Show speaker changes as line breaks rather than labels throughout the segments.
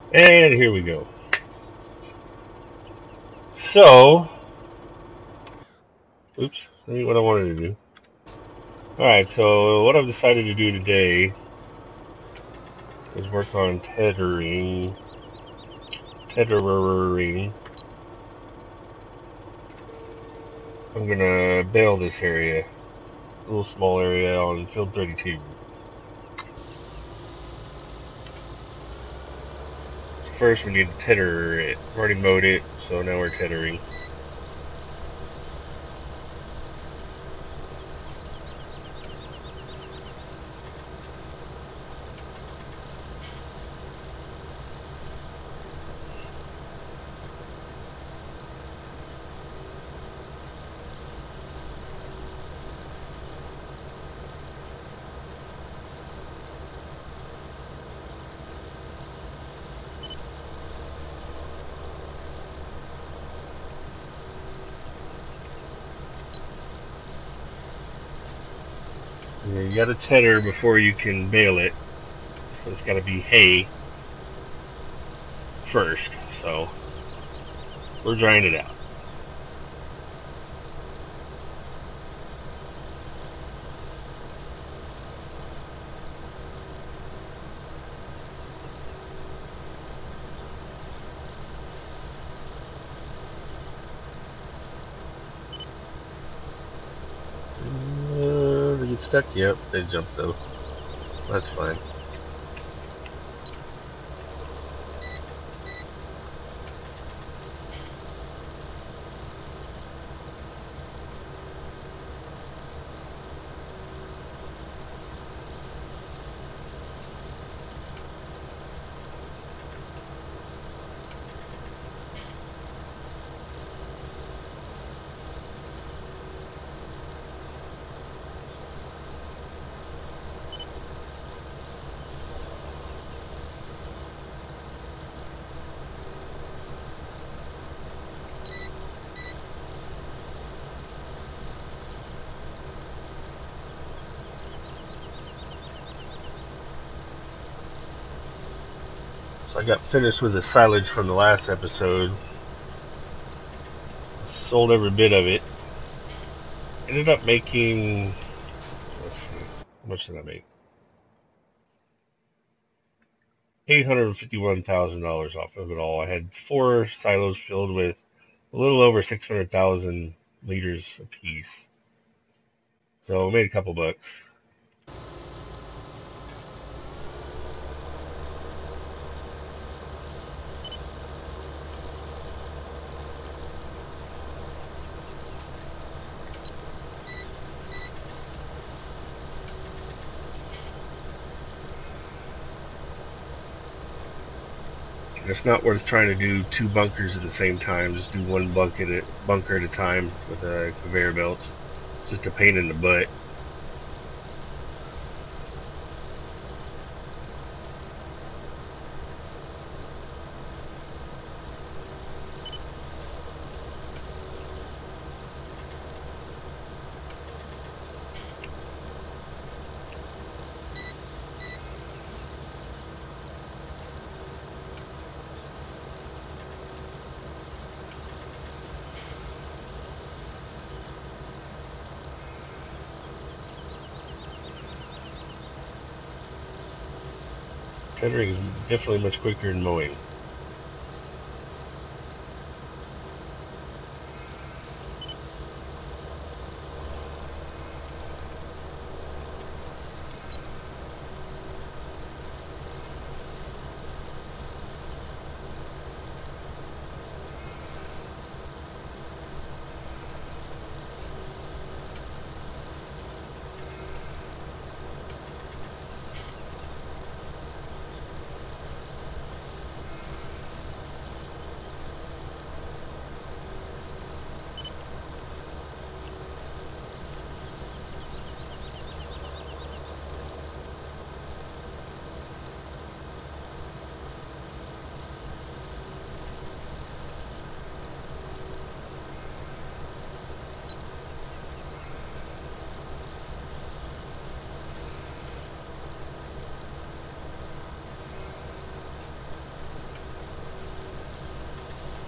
And here we go. So, oops, let me what I wanted to do. Alright, so what I've decided to do today is work on tethering. I'm gonna bale this area, a little small area on field 32. So first we need to tether it. I've already mowed it, so now we're tethering. You gotta tether before you can bale it, so it's gotta be hay first. So we're drying it out. They get stuck? Yep, they jumped though. That's fine. So I got finished with the silage from the last episode. Sold every bit of it. Ended up making, let's see, how much did I make? $851,000 off of it all. I had 4 silos filled with a little over 600,000 liters apiece. So I made a couple bucks. It's not worth trying to do 2 bunkers at the same time. Just do 1 bunker at a time with the conveyor belts. It's just a pain in the butt. Tethering is definitely much quicker than mowing.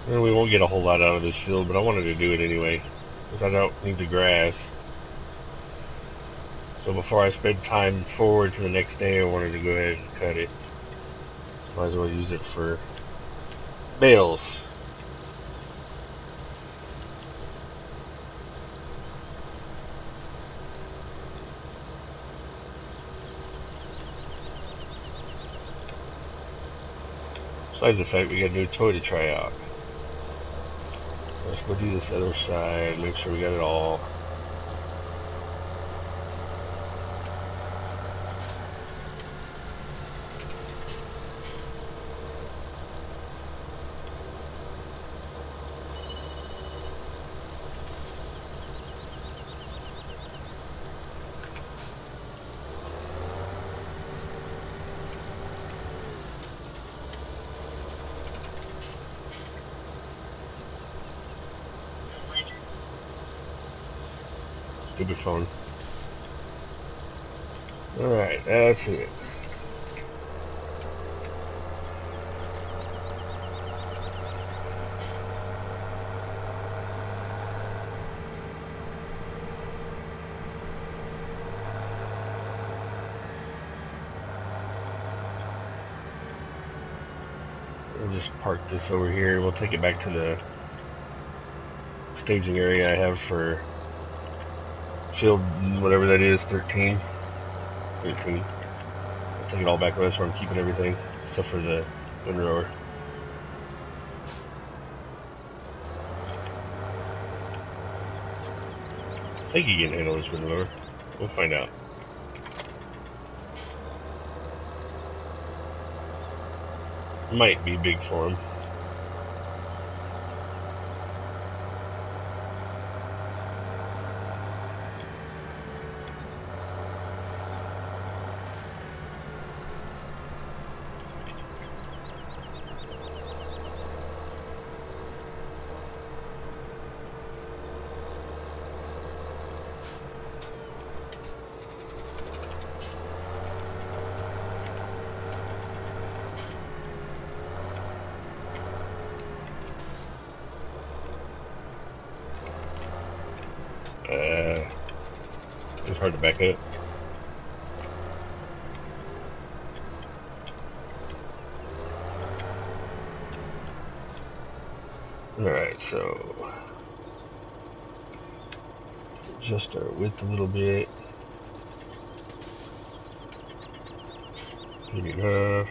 And we won't get a whole lot out of this field, but I wanted to do it anyway, because I don't need the grass. So before I spend time forward to the next day, I wanted to go ahead and cut it. Might as well use it for bales. Besides the fact we got a new toy to try out. Let's go do this other side, make sure we got it all. Stupid phone. Alright, that's it. We'll just park this over here. We'll take it back to the staging area I have for field, whatever that is, 13. I'll take it all back. That's where I'm keeping everything, except for the windrower. I think he can handle this windrower. We'll find out. Might be big for him. It's hard to back up. Alright, so adjust our width a little bit. Good enough.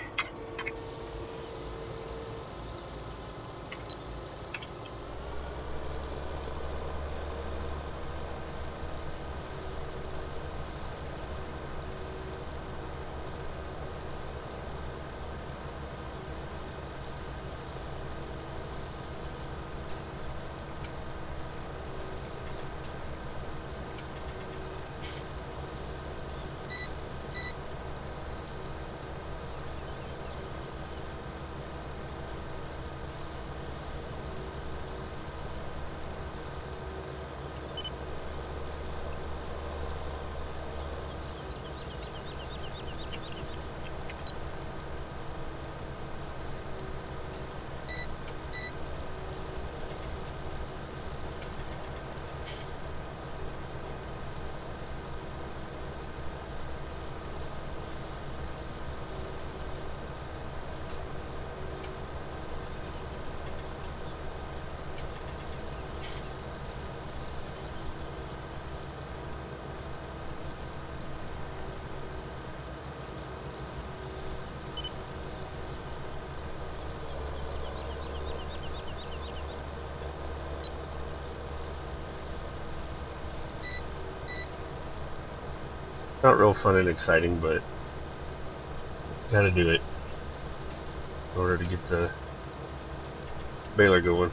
Not real fun and exciting, but gotta do it in order to get the baler going.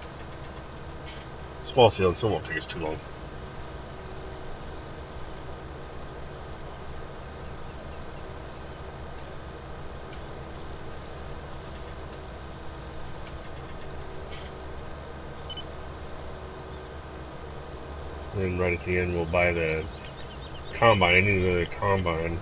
Small field, so it won't take us too long. And then right at the end we'll buy the combine. I need another combine.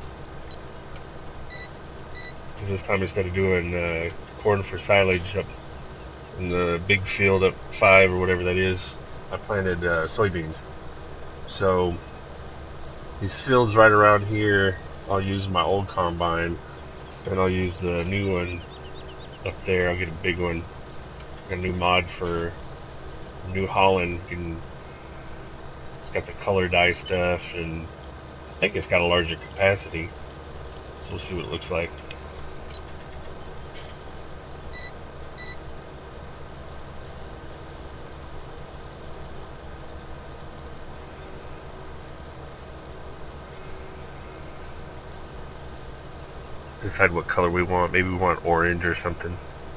Because this time instead of doing corn for silage up in the big field at 5 or whatever that is, I planted soybeans. So these fields right around here, I'll use my old combine, and I'll use the new one up there. I'll get a big one, a new mod for New Holland. It's got the color dye stuff, and I think it's got a larger capacity. So we'll see what it looks like. Decide what color we want. Maybe we want orange or something.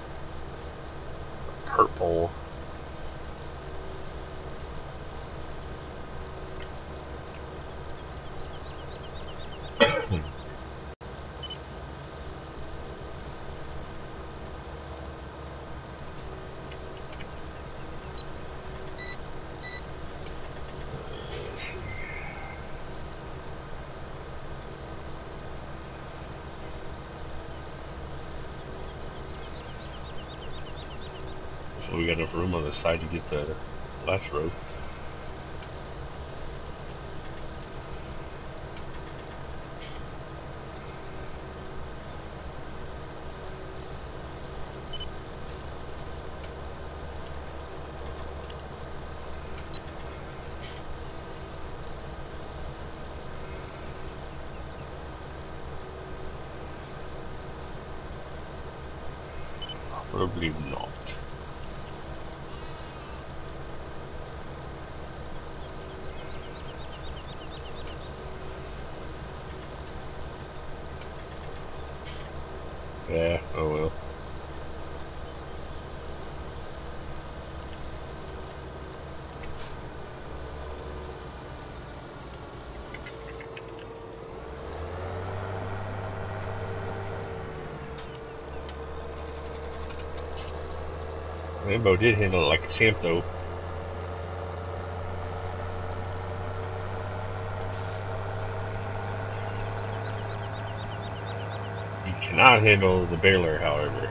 Purple. So we got enough room on the side to get the last row. Probably not. Yeah, oh well. Rambo did handle it like a champ though. You cannot handle the baler, however.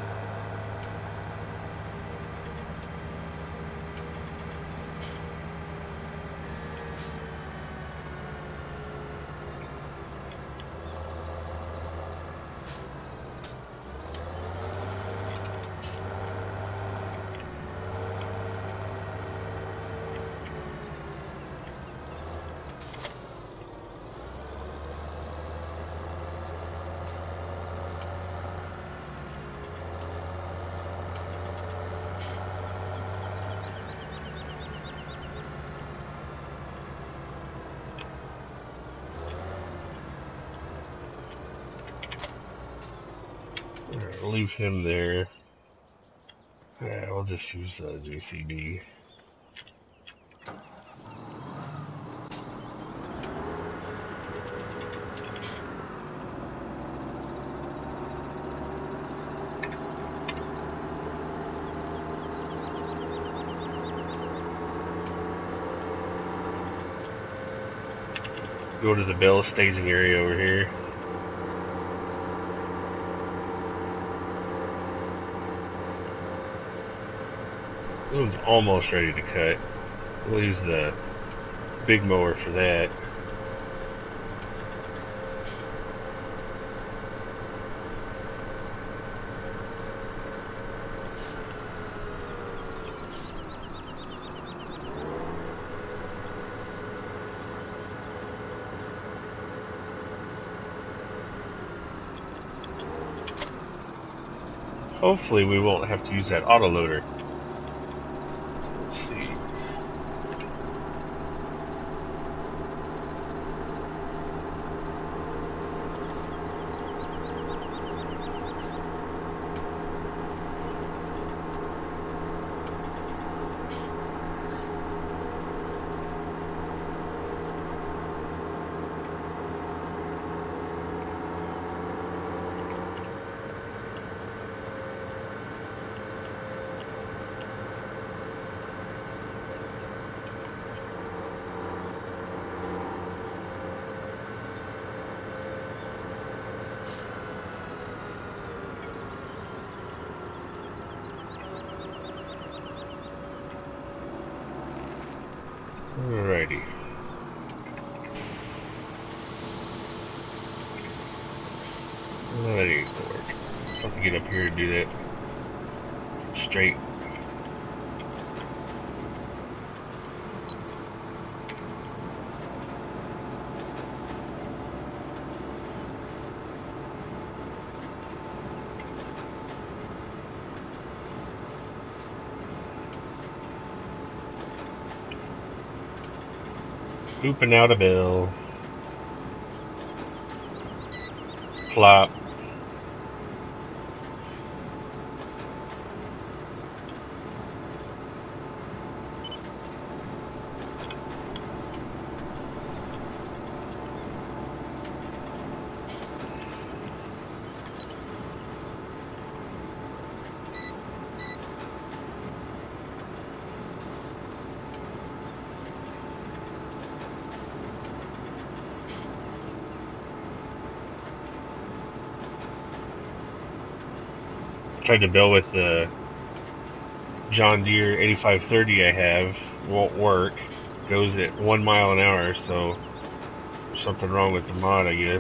We'll leave him there. Yeah, we'll just use JCB. Go to the bale staging area over here. This one's almost ready to cut. We'll use the big mower for that. Hopefully we won't have to use that autoloader. Let's see. That ain't gonna work. I'll have to get up here and do that straight. Pooping out a bill. Plop. Tried to build with the John Deere 8530 I have. Won't work. Goes at 1 mile an hour, so there's something wrong with the mod, I guess.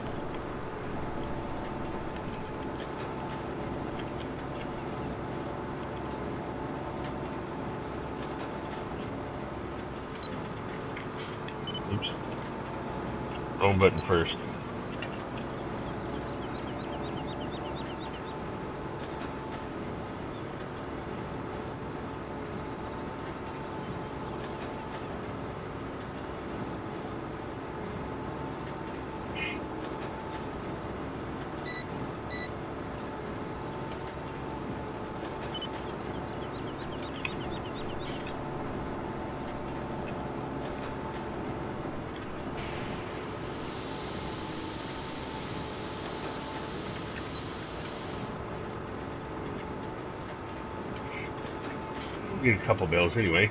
Oops. Home button first. Get a couple bills anyway.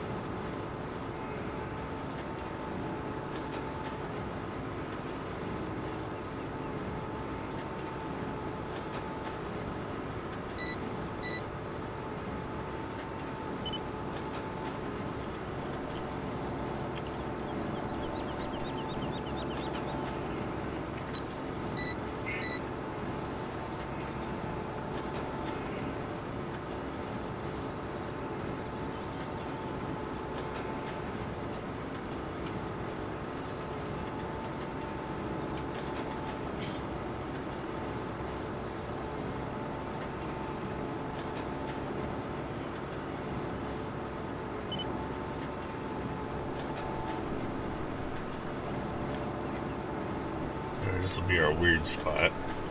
This will be our weird spot.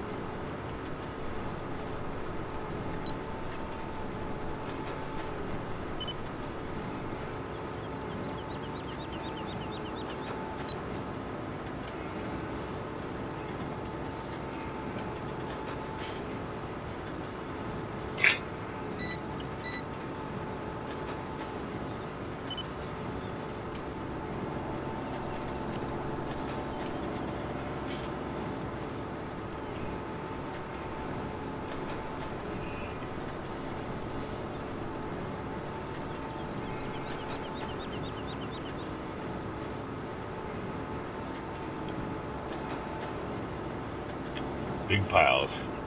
Big piles.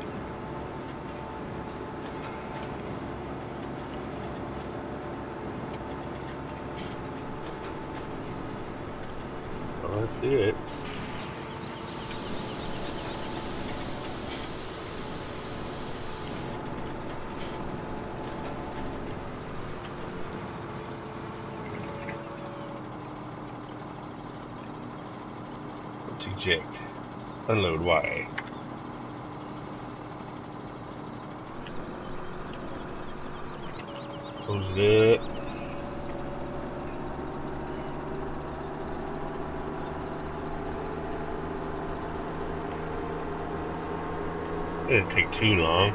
Oh, I see it. Let's eject. Unload Y. Close it up. It didn't take too long.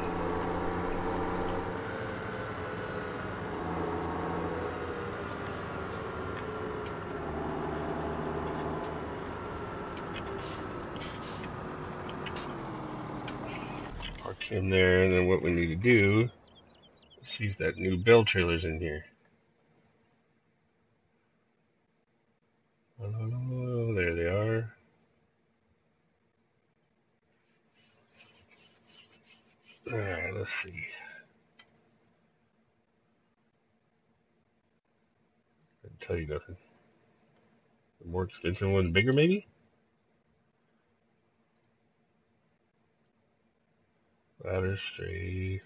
Park him there, and then what we need to do is see if that new bell trailer's in here. Oh, there they are. Alright, let's see. I didn't tell you nothing. The more expensive one, bigger maybe? Ladder straight.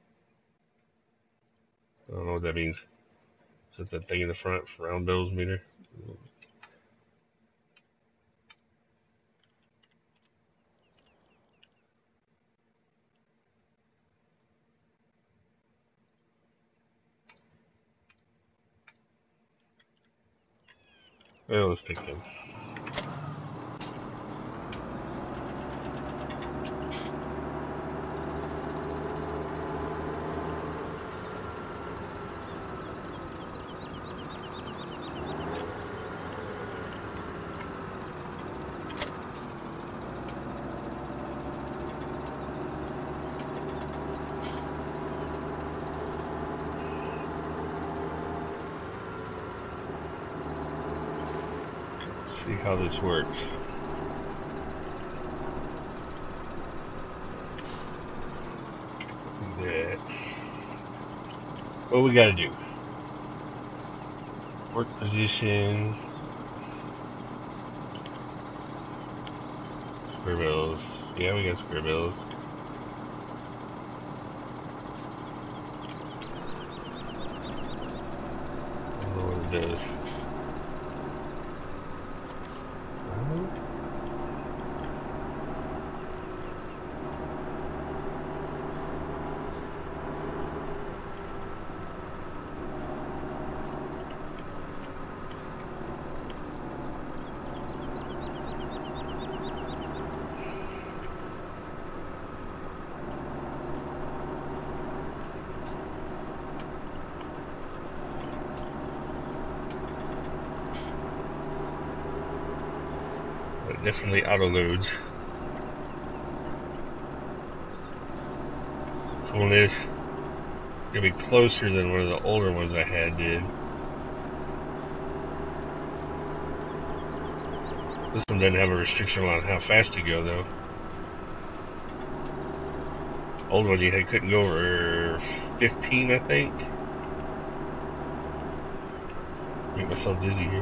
I don't know what that means. Is that that thing in the front for round bells meter? Well, let's take him. See how this works. Do that. What we gotta do? Work position. Square bells. Yeah, we got square bells. I don't know what it does. It definitely auto loads. This one is gonna be closer than one of the older ones I had did. This one doesn't have a restriction on how fast you go though. Old one you couldn't go over 15, I think. Make myself dizzy here.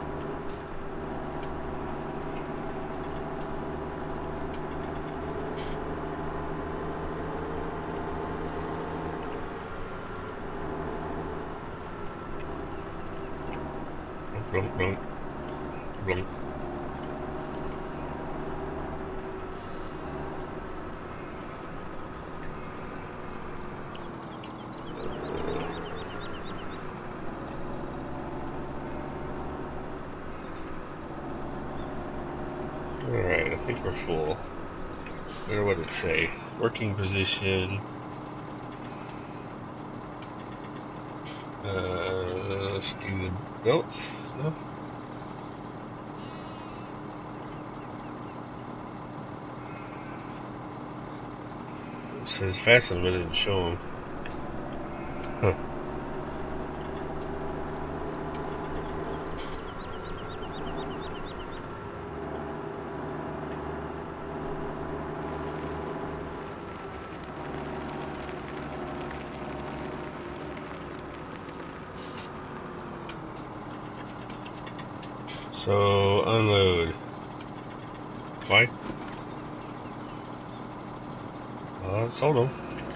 Blunk, blunk, blunk. Alright, I think we're full. Where would it say? Working position. Let's do the belts. No? It says fasten, but it didn't show them. Huh. So, unload. Why? Sold them.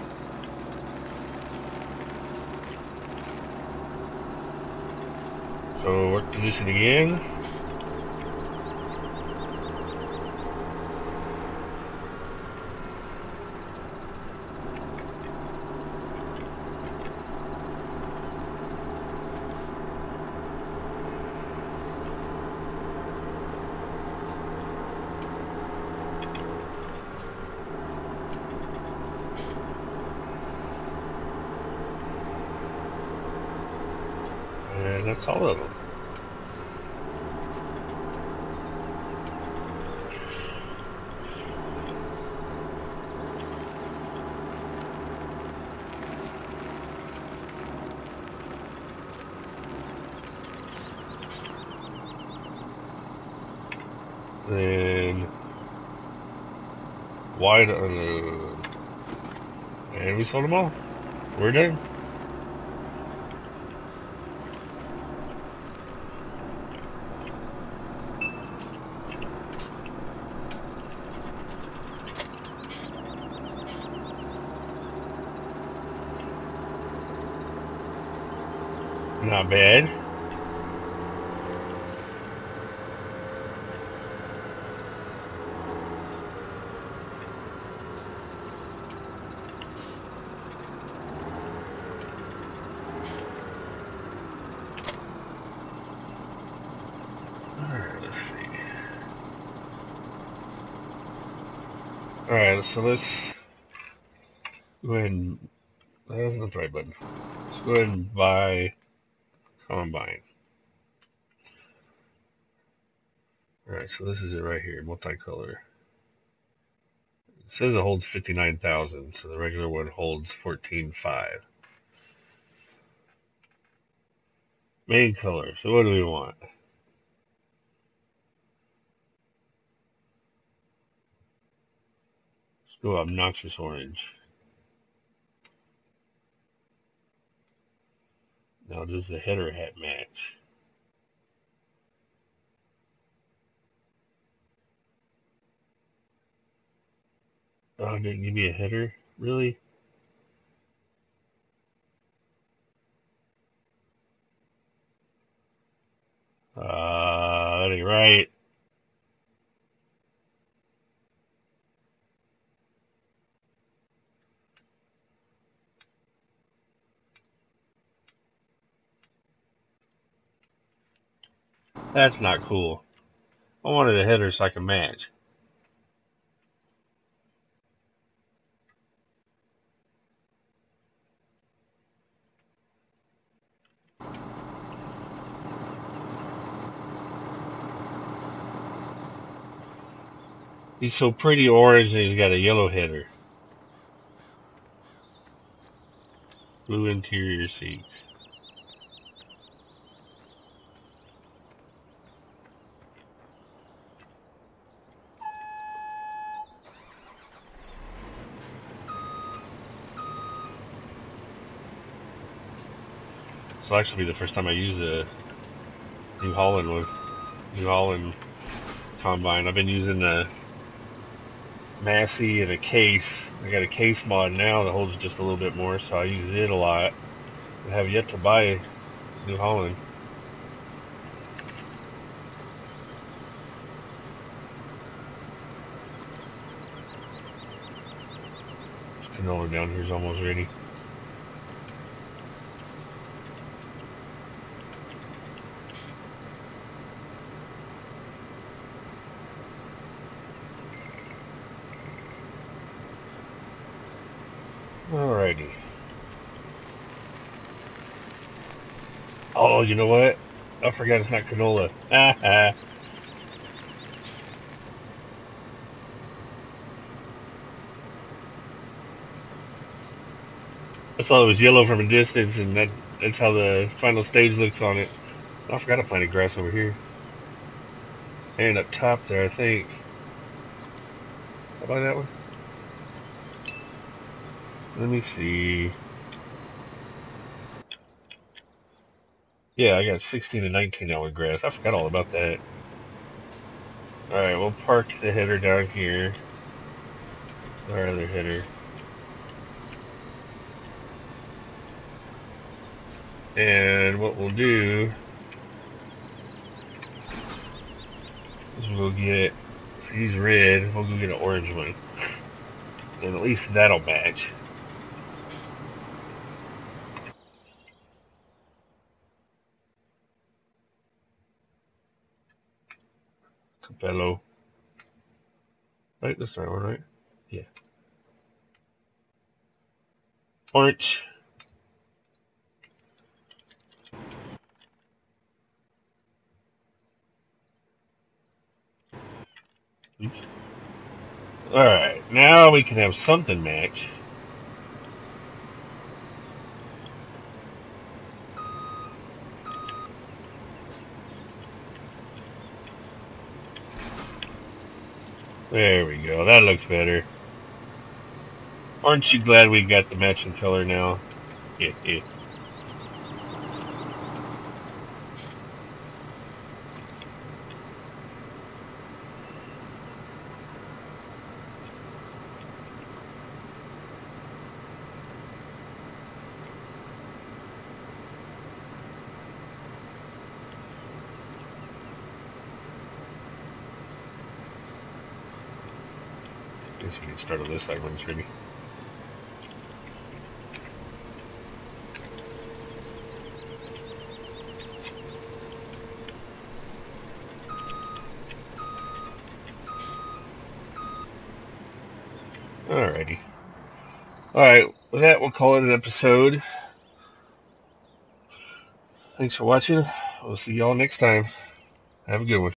So, work position again. And that's all of them. Then wide unload. And we sold them all. We're done. Not bad. Alright, let's see. Alright, so let's go ahead and... That's not the right button. Let's go ahead and buy Combine. Alright, so this is it right here, multicolor. It says it holds 59,000, so the regular one holds 14.5. Main color, so what do we want? Let's go obnoxious orange. Now does the header hat match? Oh, didn't give me a header? Really? That ain't right. That's not cool. I wanted a header so I can match. He's so pretty orange and he's got a yellow header. Blue interior seats. This will actually be the first time I use a New Holland one. New Holland Combine. I've been using the Massey and a case. I got a case mod now that holds just a little bit more, so I use it a lot. I have yet to buy New Holland. This canola down here is almost ready. Alrighty. Oh, you know what? I forgot it's not canola. I thought it was yellow from a distance, and that's how the final stage looks on it. I forgot I planted grass over here. And up top there, I think. How about that one? Let me see. Yeah, I got 16 and 19 now with grass. I forgot all about that. Alright, we'll park the header down here. Our other header. And what we'll do is we'll get, see he's red, we'll go get an orange one. And at least that'll match. Capello. Right, that's the right one, right? Yeah. Orange. Oops. Alright, now we can have something match. There we go, that looks better. Aren't you glad we got the matching color now? Yeah. Guess we can start on this side when it's ready. Alrighty. Alright, with that, we'll call it an episode. Thanks for watching. We'll see y'all next time. Have a good one.